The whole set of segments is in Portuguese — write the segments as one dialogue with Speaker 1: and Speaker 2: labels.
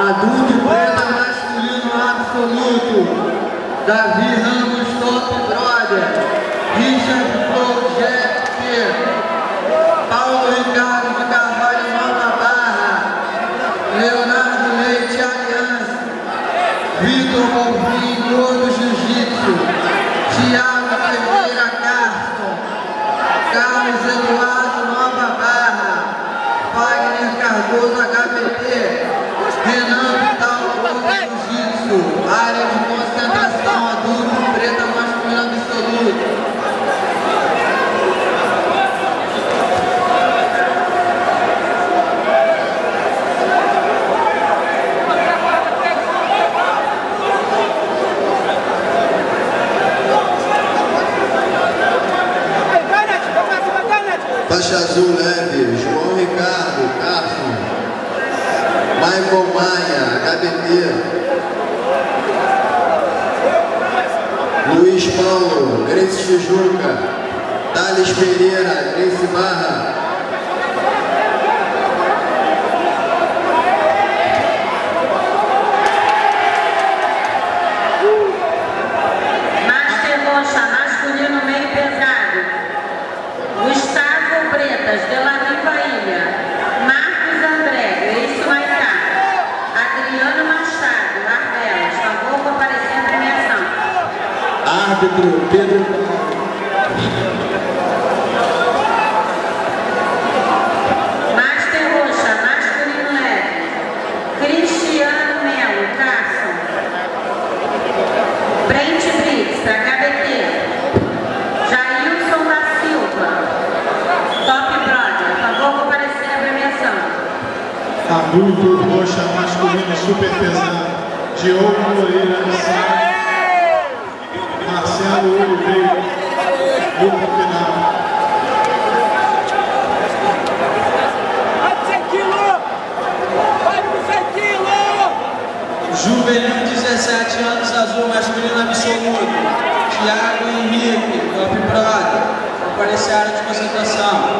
Speaker 1: Adulto preta masculino absoluto. Davi Ramos Top Brother. Richard Flor GP. Paulo Ricardo de Carvalho Nova Barra. Leonardo Leite Aliança. Vitor Bonfim Gordo Jiu-Jitsu. Thiago Ferreira Carson. Carlos Eduardo Nova Barra. Wagner Cardoso HBT. Renan Vital Gordo Jiu-Jitsu. Área de concentração adulto preta masculino absoluto.
Speaker 2: Faixa azul leve, João Ricardo, Carson, Michael Maia, HBT, Luiz Paulo, Grace Tijuca, Thales Pereira, Grace Barra.
Speaker 3: Master Roxa, masculino meio pesado. Gustavo Bretas, de La Viva Ilha. Marcos André, Grace Maitá. Adriano Machado, Arbelas. Favor, comparecer à premiação.
Speaker 2: Árbitro, Pedro.
Speaker 3: Master Roxa, masculino leve. Cristiano Melo, Carson. Brent Briggs, HBT. Jailson da Silva, Top Brother. Favor, comparecer à premiação.
Speaker 4: Adulto roxa masculino super pesado, Diogo Moreira, Marcelo Oliveira, grupo final.
Speaker 1: Juvenil 17 anos, azul masculino absoluto. Thiago Henrique, Top Brother. Comparecer à área de concentração.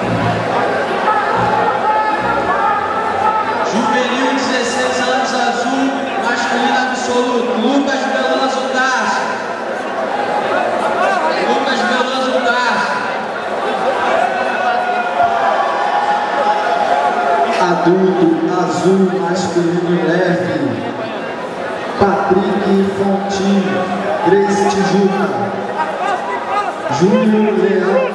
Speaker 1: Juvenil 16 anos, azul masculino absoluto. Lucas Veloso Tarso. Lucas Veloso Tarso.
Speaker 5: Adulto azul masculino leve, Patrick Fontinho, Grace Tijuca, Júlio Leal,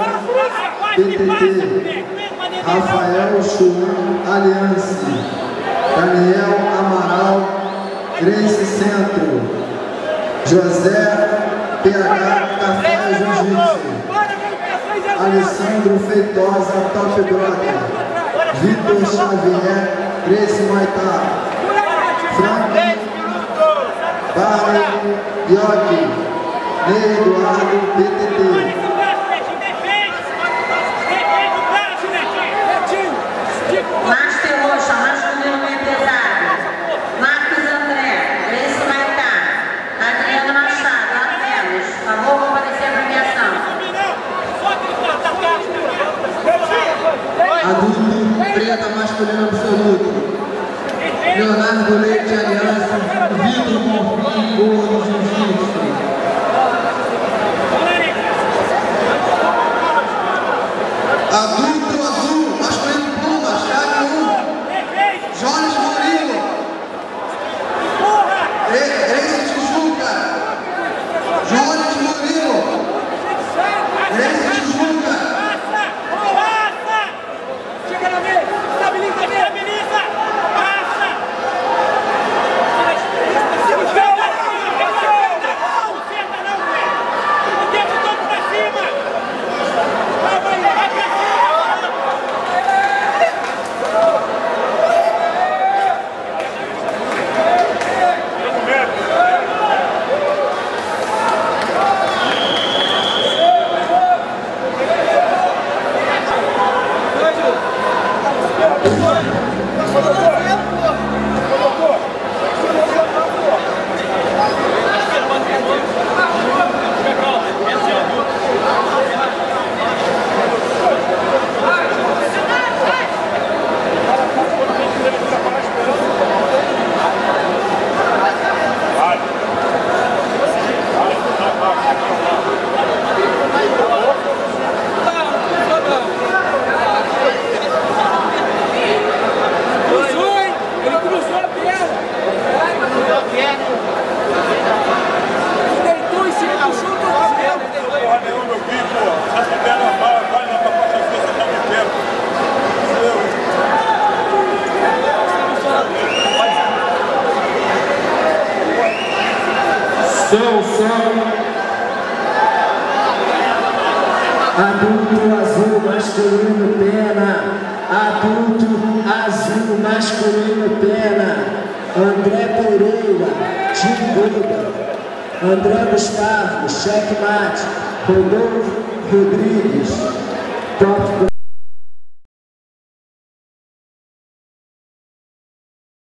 Speaker 5: PTT, Rafael Chuan Aliança, Daniel Amaral, Grace Centro, José PH Café Jiu-Jitsu, Alessandro Feitosa Top Brother, Vitor Xavier, Grace Maitá, Frank Barney Biocchi, Ney Eduardo BTT.
Speaker 3: Master Roxa, masculino meio pesado. Marcos André, Grace Maitá. Adriano Machado, Arbelas. Favor, comparecer à premiação.
Speaker 1: Adulto preta masculino absoluto. Leonardo Leite Aliança. Vitor Bonfim Gordo Jiu-Jitsu. Adulto azul masculino pluma, chave 1. Jones Murilo. Grace Tijuca. Jones Murilo. Grace Tijuca.
Speaker 6: Chega na mesa, estabiliza, estabiliza, passa!
Speaker 7: Som. Adulto azul masculino pena. Adulto azul masculino pena. André Pereira, Timbuda. André Gustavo, checkmate. Rodolfo Rodrigues, top